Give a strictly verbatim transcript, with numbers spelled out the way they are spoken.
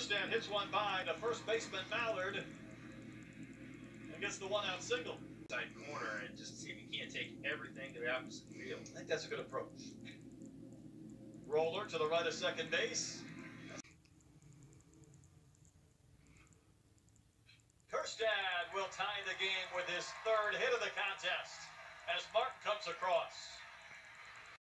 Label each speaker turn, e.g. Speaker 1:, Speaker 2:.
Speaker 1: Kjerstad hits one by the first baseman Mallard and gets the one out single.
Speaker 2: Side corner and just see if you can't take everything to the opposite field.
Speaker 1: I think that's a good approach. Roller to the right of second base. Kjerstad will tie the game with his third hit of the contest as Mark comes across.